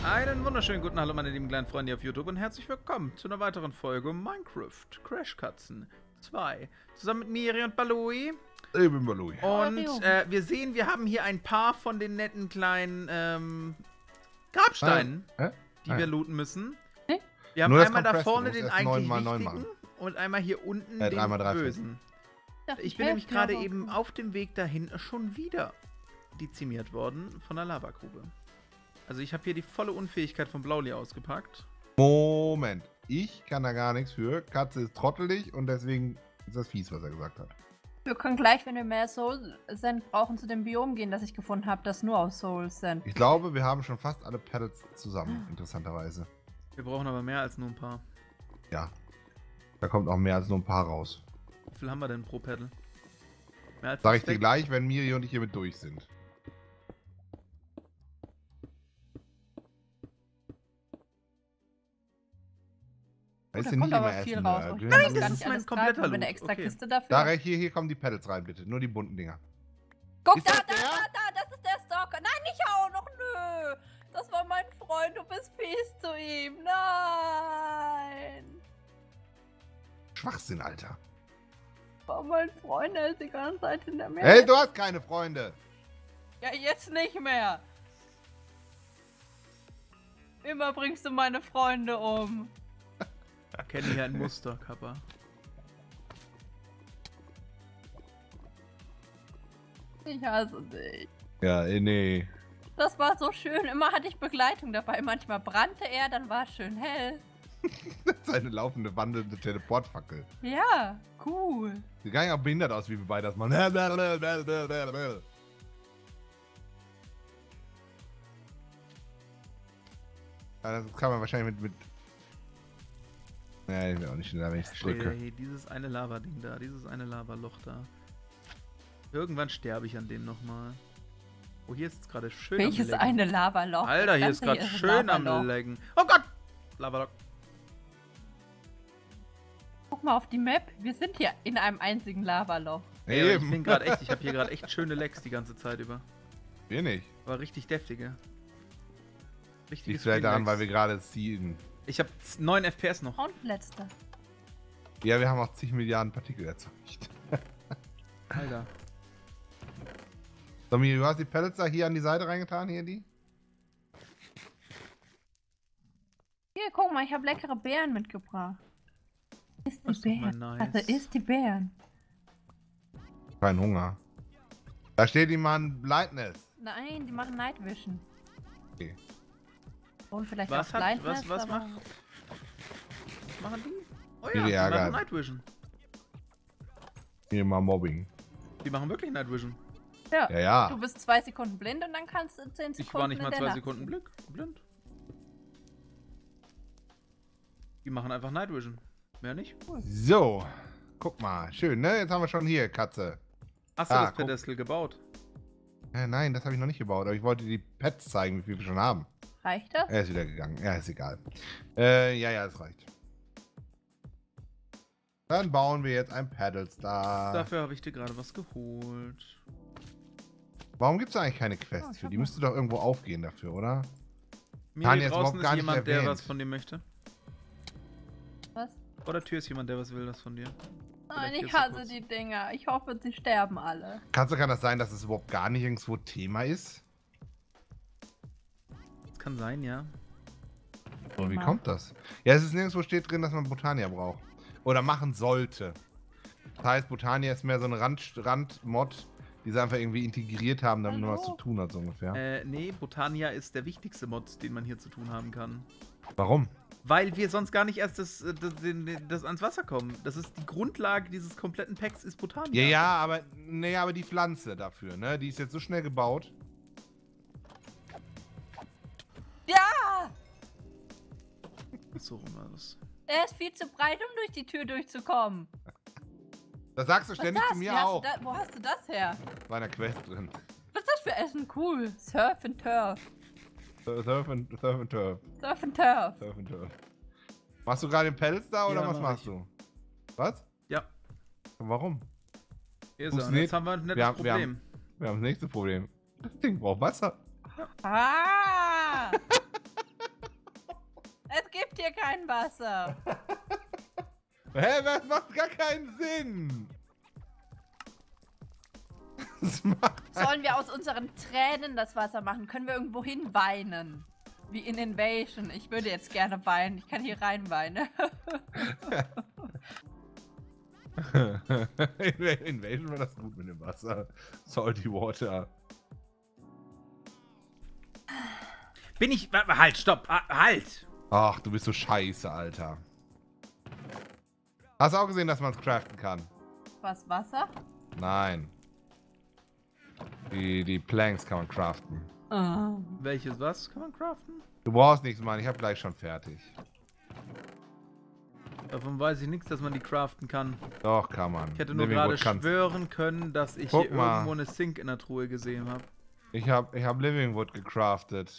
Einen wunderschönen guten Hallo meine lieben kleinen Freunde hier auf YouTube und herzlich willkommen zu einer weiteren Folge Minecraft Crashkatzen 2. Zusammen mit Miri und Balui. Ich bin Balui. Und wir sehen, wir haben hier ein paar von den netten kleinen Grabsteinen, die wir looten müssen. Wir haben einmal da vorne den eigentlich wichtigen und einmal hier unten den bösen. Ich bin nämlich gerade eben auf dem Weg dahin schon wieder dezimiert worden von der Lavagrube. Also ich habe hier die volle Unfähigkeit von Blauli ausgepackt. Moment, ich kann da gar nichts für. Katze ist trottelig und deswegen ist das fies, was er gesagt hat. Wir können gleich, wenn wir mehr Soul Sand brauchen, zu dem Biom gehen, das ich gefunden habe, das nur aus Soul Sand. Ich glaube, wir haben schon fast alle Pellets zusammen, interessanterweise. Wir brauchen aber mehr als nur ein paar. Ja, da kommt auch mehr als nur ein paar raus. Wie viel haben wir denn pro Paddle? Sag ich dir gleich, wenn Miri und ich hiermit durch sind. Da ist kommt aber viel raus. Oh, nein, das ist mein kompletter Loot. Eine extra Kiste dafür. Da, hier kommen die Pellets rein, bitte. Nur die bunten Dinger. Guck, da, das ist der Stalker. Nein, nicht auch noch, nö. Das war mein Freund, du bist fies zu ihm. Nein. Schwachsinn, Alter. Das war mein Freund, der ist die ganze Zeit hinter mir. Hey, du hast keine Freunde. Ja, jetzt nicht mehr. Immer bringst du meine Freunde um. Ich kenne hier ein Muster, Kappa. Ich hasse dich. Ja, nee. Das war so schön. Immer hatte ich Begleitung dabei. Manchmal brannte er, dann war es schön hell. Das ist eine laufende, wandelnde Teleportfackel. Ja, cool. Sieht gar nicht auch behindert aus, wie wir beide das machen. Ja, das kann man wahrscheinlich mit nee, ich will auch nicht schneller, wenn ich es schicke. Hey, dieses eine Lava-Ding da, dieses eine Lavaloch da. Irgendwann sterbe ich an dem nochmal. Oh, hier ist es gerade schön Welches am Lecken. eine Lavaloch? Alter, hier ist gerade schön am Lecken. Oh Gott! Lavaloch. Guck mal auf die Map. Wir sind hier in einem einzigen Lavaloch. Ey, ich bin gerade echt, ich habe hier gerade echt schöne Lecks die ganze Zeit über. Wir nicht. War richtig deftige. Liegt vielleicht daran, weil wir gerade ziehen. Ich habe 9 FPS noch. Und letzte. Ja, wir haben auch zig Milliarden Partikel erzeugt. Alter. So, Miri, du hast die Pellets da hier an die Seite reingetan, hier die? Hier, guck mal, ich habe leckere Beeren mitgebracht. Isst die Beeren. Nice. Also isst die Beeren. Kein Hunger. Da steht jemand Blindness. Nein, die machen Night Vision. Okay. Und vielleicht Was auch hat, Blindness, was aber- machen die? Oh Die ja, die Ärger. machen Night Vision. Hier mal Mobbing. Die machen wirklich Night Vision. Ja. Ja, ja. Du bist 2 Sekunden blind und dann kannst du 10 Sekunden Ich war nicht mal in der 2 Nacht. Sekunden blind. Die machen einfach Night Vision. Mehr nicht? So. Guck mal. Schön, ne? Jetzt haben wir schon hier, Katze. Hast du Ah, das Pedestal gebaut? Nein, das habe ich noch nicht gebaut. Aber ich wollte die Pets zeigen, wie viel wir schon haben. Reicht das? Er ist wieder gegangen. Ja, ist egal. Ja, das reicht. Dann bauen wir jetzt ein Paddlestar. Dafür habe ich dir gerade was geholt. Warum gibt es eigentlich keine Quests für? Die müsste doch irgendwo aufgehen dafür, oder? Mir Tanja hier ist draußen überhaupt gar ist nicht jemand, der erwähnt. was von dir möchte. Was? Vor der Tür ist jemand, der was will, das von dir. Nein, Vielleicht ich gehst du hasse kurz. die Dinger. Ich hoffe, sie sterben alle. Kann das sein, dass es überhaupt gar nicht irgendwo Thema ist? Das kann sein, ja. Oder wie Thema. kommt das? Ja, es ist nirgendwo steht drin, dass man Botania braucht. Oder machen sollte. Das heißt, Botania ist mehr so eine Randmod, die sie einfach irgendwie integriert haben, damit man was zu tun hat, so ungefähr. Nee, Botania ist der wichtigste Mod, den man hier zu tun haben kann. Warum? Weil wir sonst gar nicht erst das ans Wasser kommen. Das ist die Grundlage dieses kompletten Packs, ist Botania. Ja, aber die Pflanze dafür, ne? Die ist jetzt so schnell gebaut. Ja! So rum war das. Er ist viel zu breit, um durch die Tür durchzukommen. Das sagst du Was ständig ist zu das? mir Wie hast auch. du wo hast du das her? Bei einer Quest drin. Was ist das für Essen? Cool. Surf and Turf. Surf and Turf. Surf and Turf. Surf and Turf. Machst du gerade den Pellets da oder Ja, was mach machst ich. du? Was? Ja. Warum? Hier ist er. Und Funktioniert. jetzt haben wir ein nettes Wir haben- Problem. Wir haben das nächste Problem. Das Ding braucht Wasser. Ah! Es gibt hier kein Wasser. Hä, das macht gar keinen Sinn. Das macht Sollen wir aus unseren Tränen das Wasser machen? Können wir irgendwo hin weinen? Wie in Invasion. Ich würde jetzt gerne weinen. Ich kann hier rein weinen. Invasion war das gut mit dem Wasser. Salty Water. Bin ich... Halt, stopp. Halt. Ach, du bist so scheiße, Alter. Hast du auch gesehen, dass man es craften kann? Was, Wasser? Nein. Die Planks kann man craften. Welches was kann man craften? Du brauchst nichts, Mann. Ich hab gleich schon fertig. Davon weiß ich nichts, dass man die craften kann. Doch, kann man. Ich hätte nur gerade schwören können, dass ich hier irgendwo eine Sink in der Truhe gesehen habe. Ich hab Living Wood gecraftet.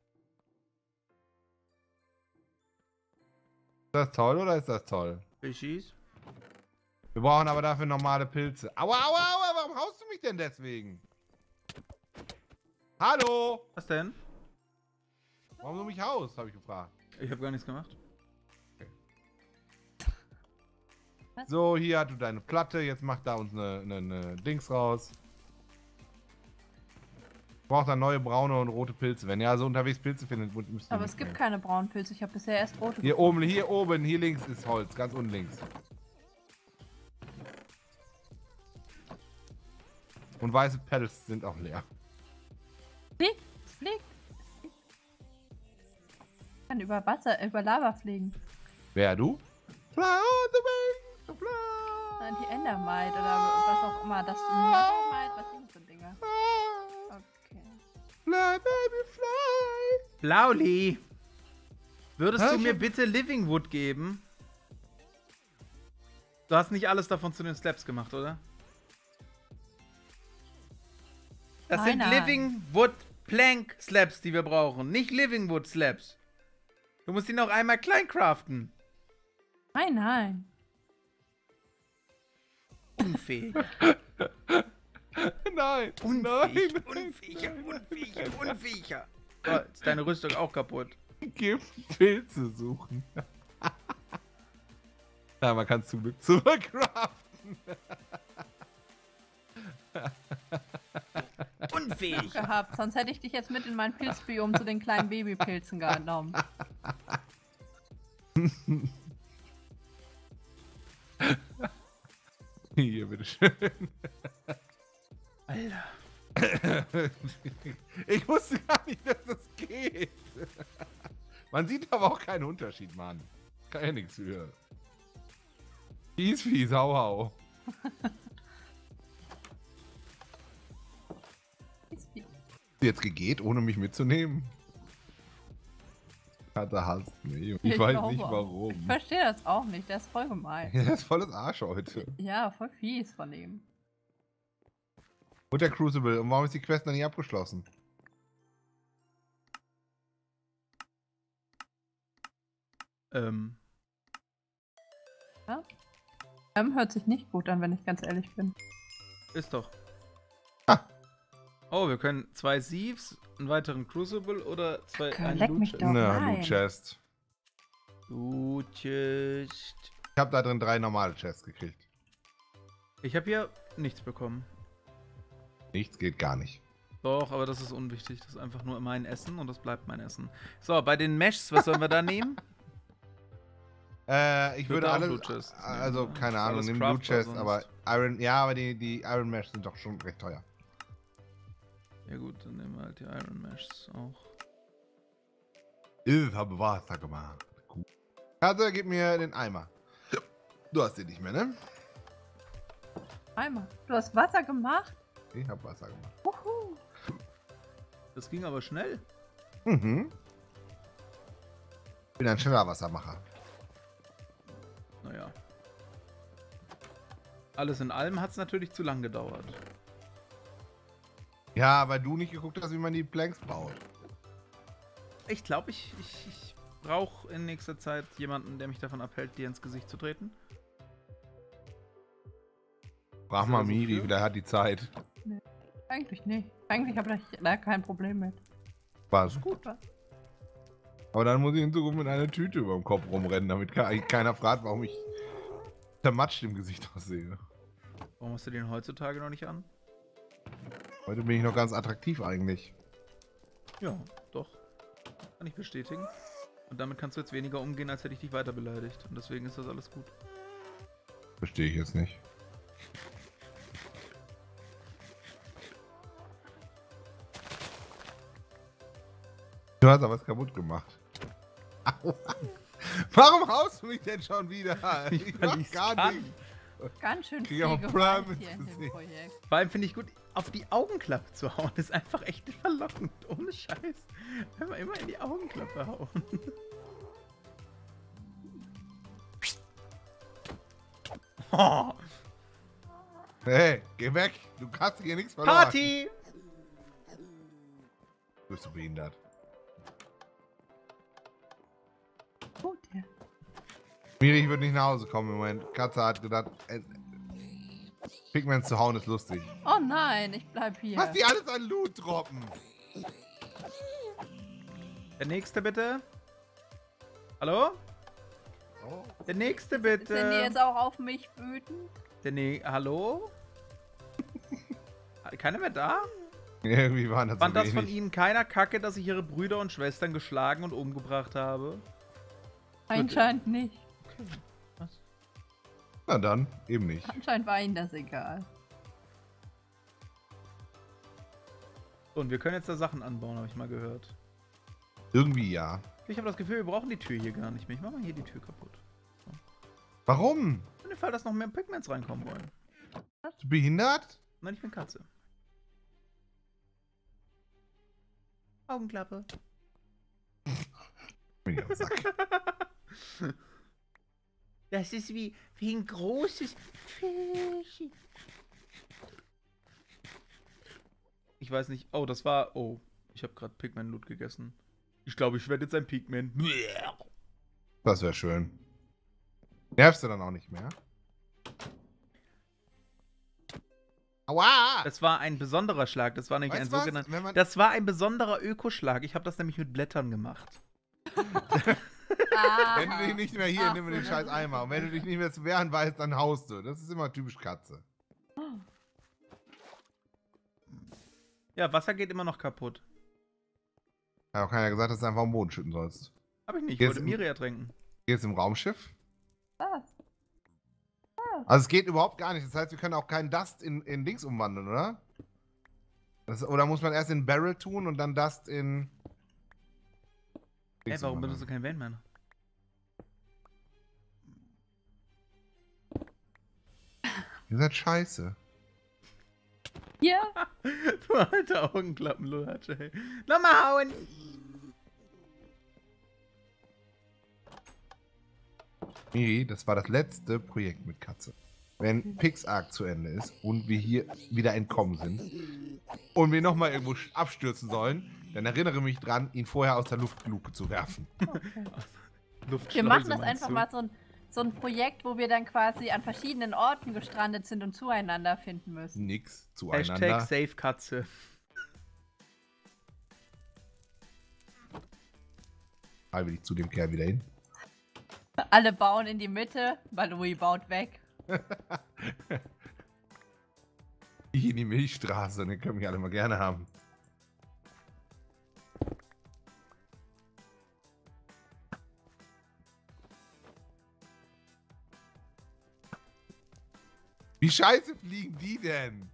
Ist das toll oder ist das toll? Fischies. Wir brauchen aber dafür normale Pilze. Aua, aua, aua, warum haust du mich denn deswegen? Hallo? Was denn? Warum du mich haust, habe ich gefragt. Ich habe gar nichts gemacht. Okay. So, hier hast du deine Platte. Jetzt mach da uns eine Dings raus. Braucht dann neue braune und rote Pilze. Wenn ihr also unterwegs Pilze findet, müsst ihr. Aber es gibt keine braunen Pilze. Ich habe bisher erst rote. Hier oben, hier links ist Holz. Ganz unten links. Und weiße Pellets sind auch leer. Fliegt! Fliegt! Ich kann über Wasser, über Lava fliegen. Wer, du? Fly on the wings to fly! Nein, die Endermite oder was auch immer. Das Endermite, was sind so Dinger? Okay. Fly, baby, fly! Blauli! Würdest du mir bitte Living Wood geben? Du hast nicht alles davon zu den Slabs gemacht, oder? Das sind Living Wood Plank Slabs, die wir brauchen. Nicht Living Wood Slabs. Du musst ihn noch einmal klein craften. Nein, nein. Unfähig. Nein. Unfähig, Nein. unfähiger. So, jetzt ist deine Rüstung auch kaputt. Geh Pilze suchen. Ja, man kann zum Glück zurückcraften. Unfähig. Gehabt. Sonst hätte ich dich jetzt mit in mein Pilzbiom zu den kleinen Babypilzen genommen. Hier, bitteschön. Alter. Ich wusste gar nicht, dass das geht. Man sieht aber auch keinen Unterschied, Mann. Kann ja nichts für. Fies, hau, hau. Jetzt geht, ohne mich mitzunehmen. Da hast du mich. Ich weiß nicht warum. Ich verstehe das auch nicht. Der ist voll gemein. Ja, der ist volles Arsch heute. Ja, voll fies von ihm. Und der Crucible. Und warum ist die Quest noch nicht abgeschlossen? Ja? Hört sich nicht gut an, wenn ich ganz ehrlich bin. Ist doch. Ah. Oh, wir können 2 Sieves, einen weiteren Crucible oder einen Leck Loot mich Chest. doch. Na, Nein. Loot Chest. Loot Chest. Ich habe da drin 3 normale Chests gekriegt. Ich habe hier nichts bekommen. Nichts geht gar nicht. Doch, aber das ist unwichtig. Das ist einfach nur mein Essen und das bleibt mein Essen. So, bei den Meshs, was sollen wir da nehmen? Ich würde alles, Loot Chest also nehmen, keine ja. Ahnung, Ist nimm alles Loot Chest, craftbar aber Iron, ja, aber die Iron Mesh sind doch schon recht teuer. Ja gut, dann nehmen wir halt die Iron Meshs auch. Ich habe Wasser gemacht. Cool. Also, gib mir den Eimer. Du hast den nicht mehr, ne? Eimer. Du hast Wasser gemacht? Ich habe Wasser gemacht. Wuhu. Das ging aber schnell. Mhm. Ich bin ein schneller Wassermacher. Naja. Alles in allem hat es natürlich zu lang gedauert. Ja, weil du nicht geguckt hast, wie man die Planks baut. Ich glaube, ich brauche in nächster Zeit jemanden, der mich davon abhält, dir ins Gesicht zu treten. Frag mal Miri, wieder hat die Zeit. Nee, eigentlich nicht. Eigentlich habe ich da kein Problem mit. War es gut. Ja. Aber dann muss ich in Zukunft mit einer Tüte über dem Kopf rumrennen, damit keiner fragt, warum ich zermatscht im Gesicht aussehe. Warum hast du den heutzutage noch nicht an? Heute bin ich noch ganz attraktiv eigentlich. Ja, doch. Kann ich bestätigen. Und damit kannst du jetzt weniger umgehen, als hätte ich dich weiter beleidigt. Und deswegen ist das alles gut. Verstehe ich jetzt nicht. Du hast aber was kaputt gemacht. Aua. Warum haust du mich denn schon wieder? Ich mach gar nichts. Ganz schön viel Gewalt hier in dem Projekt. Vor allem finde ich gut, auf die Augenklappe zu hauen. Das ist einfach echt verlockend. Ohne Scheiß. Wenn wir immer in die Augenklappe hauen. Oh. Hey, geh weg. Du hast hier nichts verloren. Party! Du bist so behindert. Gut, ja. Miri, ich würde nicht nach Hause kommen im Moment. Katze hat gedacht, Pigments zu hauen ist lustig. Oh nein, ich bleib hier. Was die alles an Loot droppen? Der nächste bitte. Hallo? Oh. Der nächste bitte. Sind die jetzt auch auf mich wütend? Hallo? Keiner mehr da? Irgendwie waren das Fand so das von wenig. Ihnen keiner Kacke, dass ich Ihre Brüder und Schwestern geschlagen und umgebracht habe? Anscheinend nicht. Okay. Was? Na dann, eben nicht. Anscheinend war ihnen das egal. Und wir können jetzt da Sachen anbauen, habe ich mal gehört. Irgendwie ja. Ich habe das Gefühl, wir brauchen die Tür hier gar nicht mehr. Ich mach mal hier die Tür kaputt. So. Warum? In dem Fall, dass noch mehr Pigments reinkommen wollen. Bist du behindert? Nein, ich bin Katze. Augenklappe. Bin ich am Sack. Das ist wie ein großes Fisch. Ich weiß nicht. Oh, das war... Oh, ich habe gerade Pigment-Loot gegessen. Ich glaube, ich werde jetzt ein Pigment. Das wäre schön. Nervst du dann auch nicht mehr? Aua! Das war ein besonderer Schlag. Das war nämlich Weißt ein du was? sogenannter... Das war ein besonderer Ökoschlag. Ich habe das nämlich mit Blättern gemacht. Wenn du dich nicht mehr hier, nimm mir den scheiß Eimer. Und wenn du dich nicht mehr zu wehren weißt, dann haust du. Das ist immer typisch Katze. Ja, Wasser geht immer noch kaputt. Hat auch keiner gesagt, dass du einfach am Boden schütten sollst. Hab ich nicht. Ich Jetzt wollte Miri ertränken. Geht's im Raumschiff? Was? Also es geht überhaupt gar nicht. Das heißt, wir können auch keinen Dust in Dings umwandeln, oder? Oder muss man erst in Barrel tun und dann Dust in... Dings Warum umwandeln? benutzt du keinen Vanman? Ihr seid scheiße. Hier? Du alter Augenklappen-Lulatsch, ey. Nochmal hauen! Miri, das war das letzte Projekt mit Katze. Wenn Pixark zu Ende ist und wir hier wieder entkommen sind und wir nochmal irgendwo abstürzen sollen, dann erinnere mich dran, ihn vorher aus der Luftluke zu werfen. Okay. Wir machen das einfach mal so ein Projekt, wo wir dann quasi an verschiedenen Orten gestrandet sind und zueinander finden müssen. Nix zueinander. Hashtag Safe Katze. Freiwillig zu dem Kerl wieder hin. Alle bauen in die Mitte, Balui baut weg. Ich in die Milchstraße, den können wir alle mal gerne haben. Wie scheiße fliegen die denn?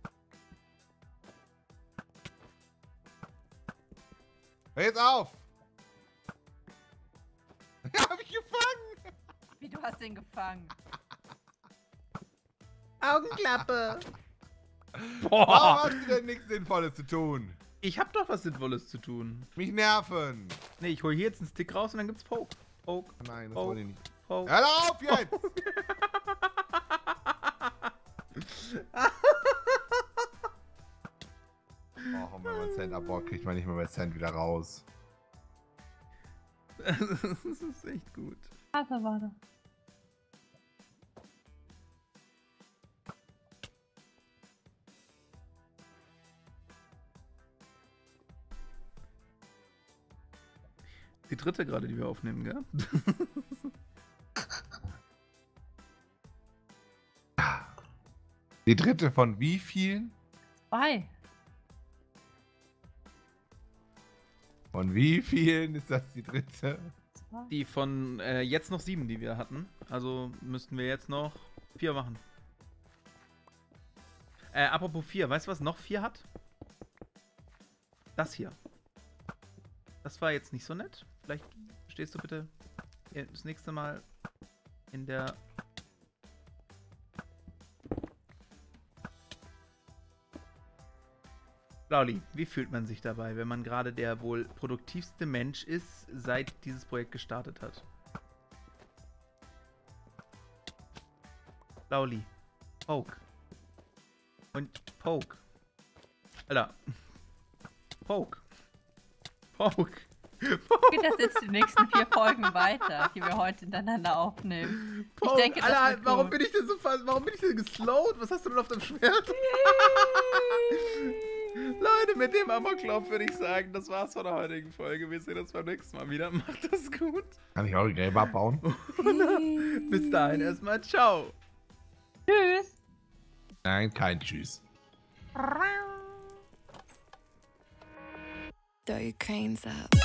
Hör jetzt auf! Hab ich gefangen! Wie, du hast den gefangen? Augenklappe! Warum Boah! hast du denn nichts Sinnvolles zu tun? Ich hab doch was Sinnvolles zu tun. Mich nerven! Nee, ich hol hier jetzt einen Stick raus und dann gibt's Poke. Poke. Nein, das Oh. wollte ich nicht. Poke. Hör auf jetzt! Oh, wenn man Cent abbaut, kriegt man nicht mehr bei Cent wieder raus. Das ist echt gut. Warte. die dritte gerade, die wir aufnehmen, gell? Die dritte von wie vielen? 2. Von wie vielen ist das die dritte? 2. Die von jetzt noch 7, die wir hatten. Also müssten wir jetzt noch 4 machen. Apropos 4, weißt du, was noch 4 hat? Das hier. Das war jetzt nicht so nett. Vielleicht stehst du bitte das nächste Mal in der... Lauli, wie fühlt man sich dabei, wenn man gerade der wohl produktivste Mensch ist, seit dieses Projekt gestartet hat? Lauli. Poke. Und Poke. Alter. Poke. Poke. Geht das jetzt die nächsten 4 Folgen weiter, die wir heute hintereinander aufnehmen? Poke. Ich denke, das Alter, warum bin ich denn so geslowt? Was hast du denn auf dem Schwert? Leute, mit dem Amoklauf würde ich sagen, das war's von der heutigen Folge. Wir sehen uns beim nächsten Mal wieder. Macht das gut. Kann ich auch die Gräber abbauen? Bis dahin erstmal. Ciao. Tschüss. Nein, kein Tschüss. Throw your cranes up.